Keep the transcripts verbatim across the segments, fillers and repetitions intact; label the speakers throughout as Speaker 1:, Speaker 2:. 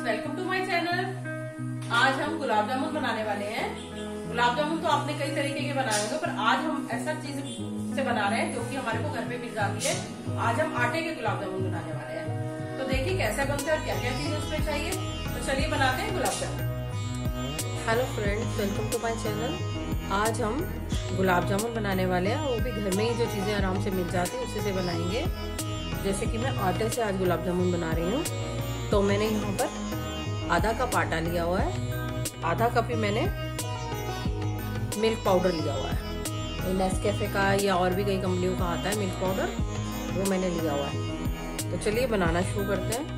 Speaker 1: Welcome to my channel. आज हम गुलाब जामुन बनाने वाले हैं। गुलाब जामुन तो आपने कई तरीके के बनाए होंगे, पर आज हम ऐसा चीज से बना रहे हैं जो कि हमारे को घर पे मिल जाती है। आज हम आटे के गुलाब जामुन बनाने वाले हैं। तो देखिए कैसे बनते हैं और क्या क्या चीज उसमें चाहिए। तो चलिए बनाते हैं gulab jamun. Hello friends, welcome to my channel. आज हम गुलाब जामुन बनाने वाले हैं, वो भी घर में ही जो चीजें आराम से मिल जाती है उसी से बनाएंगे। जैसे कि मैं आटे से आज गुलाब जामुन बना रही हूँ। तो मैंने यहाँ पर आधा कप आटा लिया हुआ है, आधा कप ही मैंने मिल्क पाउडर लिया हुआ है। नेस्कैफे का या और भी कई कंपनियों का आता है मिल्क पाउडर, वो मैंने लिया हुआ है। तो चलिए बनाना शुरू करते हैं।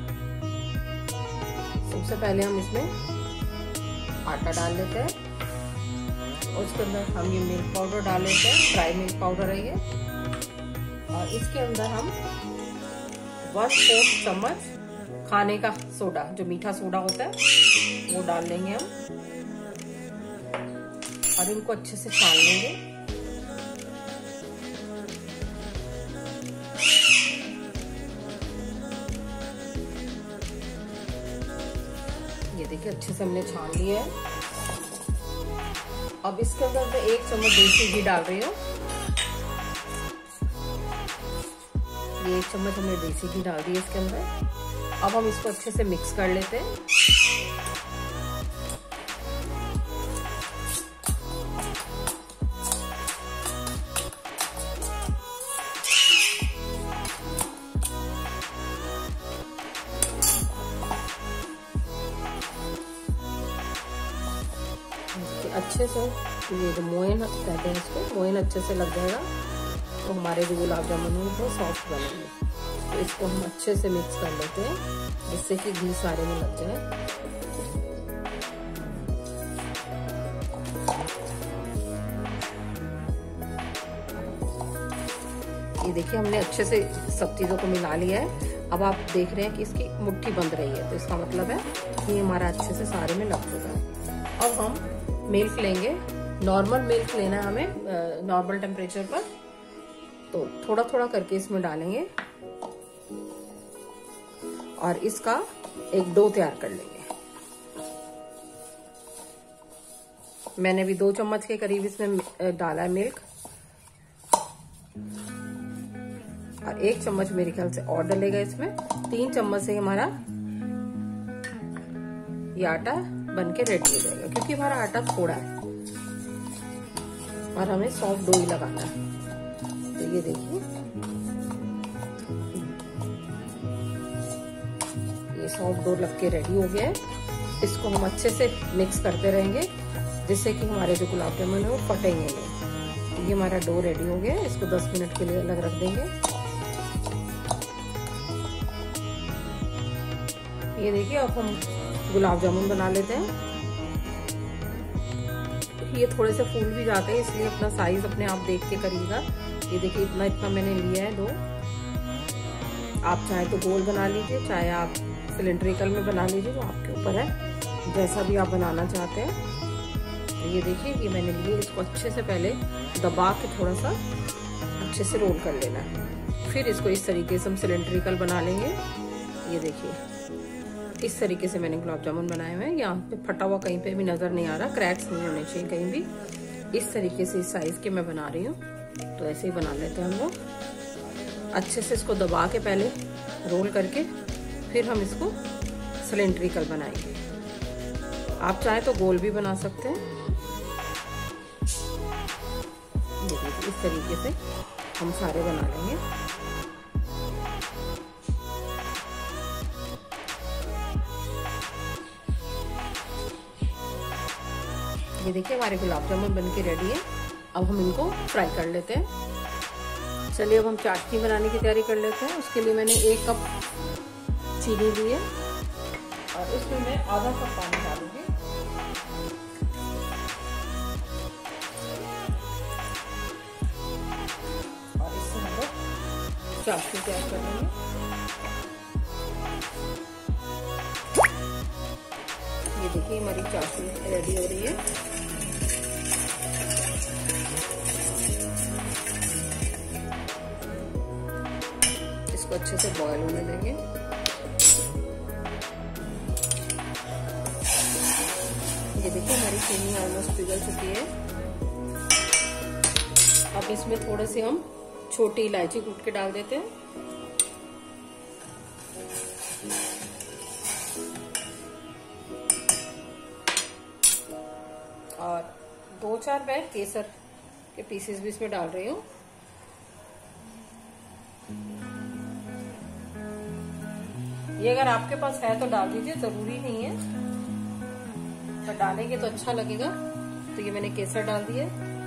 Speaker 1: सबसे पहले हम इसमें आटा डाल लेते हैं और उसके अंदर हम ये मिल्क पाउडर डाल लेते हैं। ड्राई मिल्क पाउडर है ये। और इसके अंदर हम वन फोर्थ चम्मच खाने का सोडा, जो मीठा सोडा होता है, वो डाल लेंगे हम और इनको अच्छे से छान लेंगे। ये देखिए अच्छे से हमने छान लिया है। अब इसके अंदर मैं एक चम्मच देसी घी डाल रही हूँ। ये एक चम्मच हमने देसी घी डाल दिया इसके अंदर। अब हम इसको अच्छे से मिक्स कर लेते हैं। अच्छे से ये जो मोयन कहते हैं इसको, मोयन अच्छे से लग जाएगा तो हमारे जो गुलाब जामुन है वो सॉफ्ट बनेंगे। तो इसको हम अच्छे से मिक्स कर लेते हैं जिससे कि घी सारे में लग जाए। ये देखिए हमने अच्छे से सब चीजों को मिला लिया है। अब आप देख रहे हैं कि इसकी मुट्ठी बंध रही है, तो इसका मतलब है कि हमारा अच्छे से सारे में लग चुका है। अब हम मिल्क लेंगे। नॉर्मल मिल्क लेना है हमें, नॉर्मल टेम्परेचर पर। तो थोड़ा थोड़ा करके इसमें डालेंगे और इसका एक डो तैयार कर लेंगे। मैंने भी दो चम्मच के करीब इसमें डाला है मिल्क, और एक चम्मच मेरे ख्याल से और डलेगा इसमें। तीन चम्मच से हमारा ये आटा बन के रेडी हो जाएगा, क्योंकि हमारा आटा थोड़ा है और हमें सॉफ्ट डो ही लगाना है। तो ये देखिए ये सॉफ्ट डो लग के रेडी हो गया है। इसको हम अच्छे से मिक्स करते रहेंगे जिससे कि हमारे जो गुलाब जामुन है वो फटेंगे नहीं। ये हमारा डो रेडी हो गया है। इसको दस मिनट के लिए अलग रख देंगे। ये देखिए अब हम गुलाब जामुन बना लेते हैं। ये थोड़े से फूल भी जाते हैं, इसलिए अपना साइज अपने आप देख के करिएगा। ये देखिए इतना इतना मैंने लिया है डो। आप चाहे तो गोल बना लीजिए, चाहे आप सिलेंड्रिकल में बना लीजिए, वो आपके ऊपर है, जैसा भी आप बनाना चाहते हैं। तो ये देखिए ये मैंने लिए। इसको अच्छे से पहले दबा के थोड़ा सा अच्छे से रोल कर लेना है। फिर इसको इस तरीके से हम सिलेंड्रिकल बना लेंगे। ये देखिए इस तरीके से मैंने गुलाब जामुन बनाए हुए हैं। यहाँ पे फटा हुआ कहीं पे भी नजर नहीं आ रहा, क्रैक्स नहीं होने चाहिए कहीं भी। इस तरीके से इस साइज के मैं बना रही हूँ। तो ऐसे ही बना लेते हैं हम लोग। अच्छे से इसको दबा के पहले रोल करके फिर हम इसको सिलेंड्रिकल बनाएंगे। आप चाहे तो गोल भी बना सकते हैं। ये देखिए इस तरीके से हम सारे बना लेंगे। ये देखिए हमारे गुलाब जामुन बन के रेडी है। अब हम इनको फ्राई कर लेते हैं। चलिए अब हम चाशनी बनाने की तैयारी कर लेते हैं। उसके लिए मैंने एक कप चीनी ली है और इसमें मैं आधा कप पानी डालूंगी। और इससे हम लोग चाशनी तैयार कर लेंगे। ये देखिए हमारी चाशनी रेडी हो रही है। इसको अच्छे से बॉयल होने देंगे। चीनी ऑलमोस्ट पिघल चुकी है। अब इसमें थोड़े से हम छोटी इलायची कूट के डाल देते हैं। और दो चार मैं केसर के पीसेस भी इसमें डाल रही हूँ। ये अगर आपके पास है तो डाल दीजिए, जरूरी नहीं है, पर डालेंगे तो अच्छा लगेगा। तो ये मैंने केसर डाल दिया।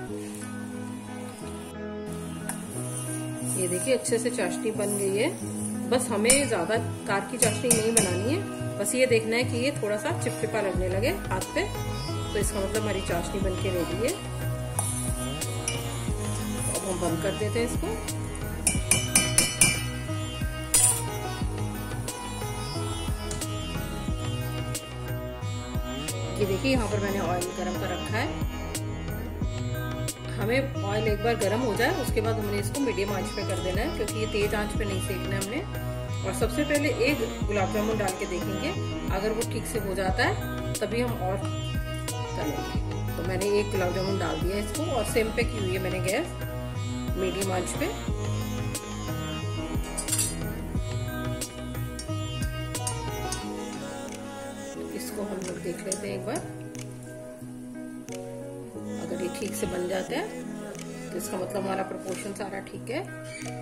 Speaker 1: ये देखिए अच्छे से चाशनी बन गई है। बस हमें ज्यादा कार की चाशनी नहीं बनानी है, बस ये देखना है कि ये थोड़ा सा चिपचिपा लगने लगे हाथ पे, तो इसका मतलब हमारी चाशनी बन के रेडी है। अब हम बंद कर देते हैं इसको। ये देखिए यहाँ पर मैंने ऑयल गरम कर रखा है। हमें ऑयल एक बार गरम हो जाए उसके बाद हमने इसको मीडियम आंच पे कर देना है, क्योंकि ये तेज आंच पे नहीं सेकना है हमने। और सबसे पहले एक गुलाब जामुन डाल के देखेंगे, अगर वो ठीक से हो जाता है तभी हम और तलेंगे। तो मैंने एक गुलाब जामुन डाल दिया इसको, और सिम पे की हुई है मैंने गैस, मीडियम आंच पे। इसको हम लोग देख लेते हैं एक बार, अगर ये ठीक से बन जाते हैं तो इसका मतलब हमारा प्रोपोर्शन सारा ठीक है।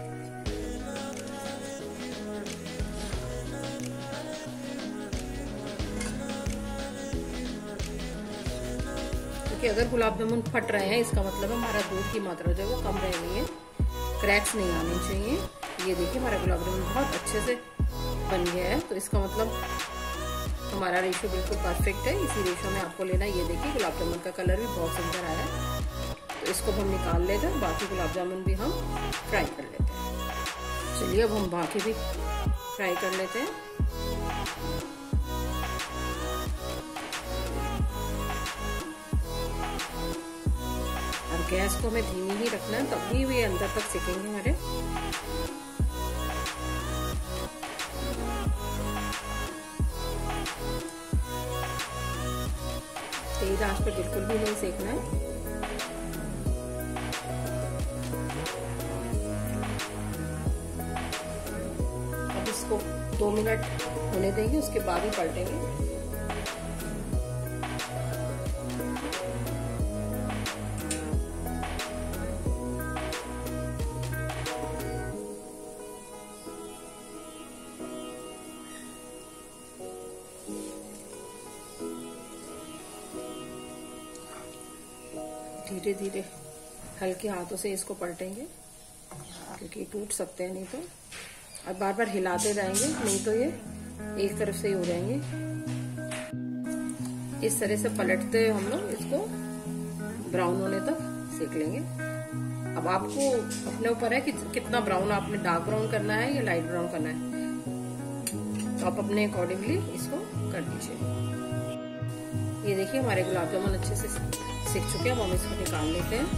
Speaker 1: क्योंकि अगर गुलाब जामुन फट रहे हैं इसका मतलब हमारा दूध की मात्रा जो है वो कम रहनी है, क्रैक्स नहीं आने चाहिए। ये देखिए हमारा गुलाब जामुन बहुत अच्छे से बन गया है, तो इसका मतलब हमारा रेशो बिल्कुल परफेक्ट है। इसी रेशो में आपको लेना है। ये देखिए गुलाब जामुन का कलर भी बहुत सुंदर आया है। तो इसको हम निकाल लेते हैं, बाकी गुलाब जामुन भी हम फ्राई कर लेते हैं। चलिए अब हम बाकी भी फ्राई कर लेते हैं। और गैस को हमें धीमी ही रखना है, तभी भी अंदर तक सिकेंगे हमारे। तेज आंच पे बिल्कुल भी नहीं सेकना है। अब इसको दो मिनट होने देंगे, उसके बाद ही पलटेंगे। धीरे धीरे हल्के हाथों से इसको पलटेंगे, क्योंकि टूट सकते हैं नहीं तो। और बार बार हिलाते जाएंगे, नहीं तो ये एक तरफ से ही हो जाएंगे। इस तरह से पलटते हुए हम लोग इसको ब्राउन होने तक सेक लेंगे। अब आपको अपने ऊपर है कि कितना ब्राउन आपने डार्क ब्राउन करना है या लाइट ब्राउन करना है, तो आप अपने अकॉर्डिंगली इसको कर दीजिए। ये देखिए हमारे गुलाब जामुन अच्छे से सीख चुके हैं। अब हम इसको निकाल लेते हैं।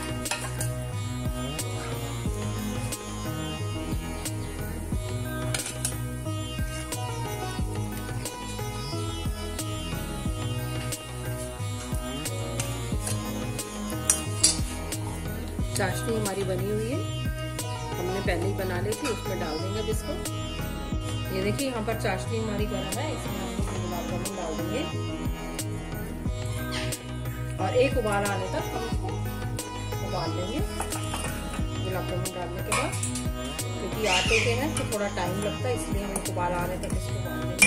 Speaker 1: चाशनी हमारी बनी हुई है, हमने पहले ही बना ली थी, उसमें डाल देंगे अब इसको। ये देखिए यहाँ पर चाशनी हमारी गर्म है, इसमें हम गुलाब जामुन डाल देंगे और एक उबाल आने तक हम इसको उबाल लेंगे गुलाब जामुन डालने के बाद। क्योंकि आटे के हैं तो थोड़ा टाइम लगता है, इसलिए हम एक उबाल आने तक इसको उबाल लेंगे।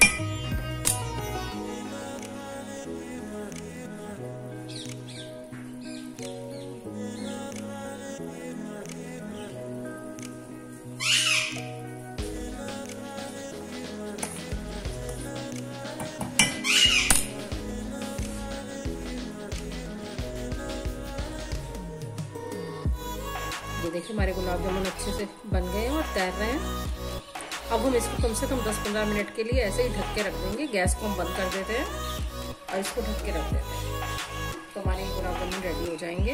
Speaker 1: ये देखिए हमारे गुलाब जामुन अच्छे से बन गए हैं और तैर रहे हैं। अब हम इसको कम से कम दस पंद्रह मिनट के लिए ऐसे ही ढक के रख देंगे। गैस को हम बंद कर देते हैं और इसको ढक के रख देते हैं, तो हमारे गुलाब जामुन रेडी हो जाएंगे।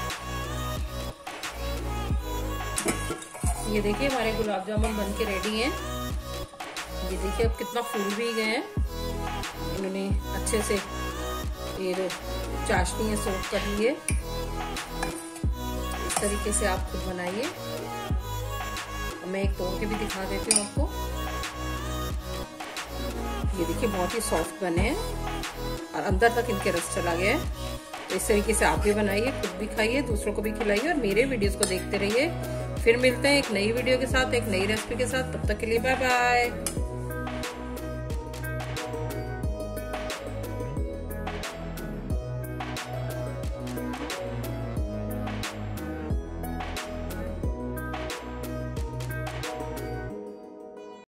Speaker 1: ये देखिए हमारे गुलाब जामुन बन के रेडी हैं। ये देखिए अब कितना फूल भी गए हैं, इन्होंने अच्छे से ये चाशनी है सोख कर लिए। इस तरीके से आप खुद बनाइए। मैं एक तोड़ के भी दिखा देती हूँ आपको। ये देखिए बहुत ही सॉफ्ट बने हैं और अंदर तक इनके रस चला गया है। तो इस तरीके से आप भी बनाइए, खुद भी खाइए, दूसरों को भी खिलाइए और मेरे वीडियोस को देखते रहिए। फिर मिलते हैं एक नई वीडियो के साथ, एक नई रेसिपी के साथ। तब तक के लिए बाय बाय।